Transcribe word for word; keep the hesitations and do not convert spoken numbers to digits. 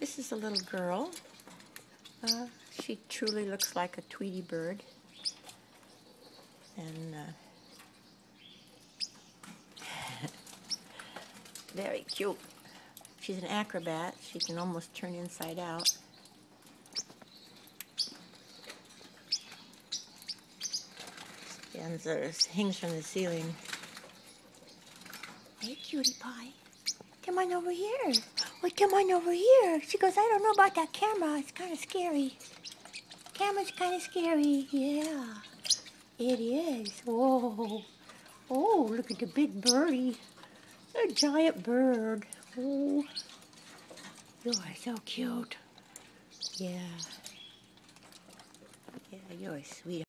This is a little girl. Uh, she truly looks like a Tweety bird. And uh, very cute. She's an acrobat. She can almost turn inside out. And uh, hangs from the ceiling. Hey, cutie pie. Come on over here. Oh, come on over here. She goes, I don't know about that camera. It's kind of scary. Camera's kind of scary. Yeah, it is. Oh, oh, look at the big birdie. A giant bird. Oh, you're so cute. Yeah. Yeah, you're a sweetheart.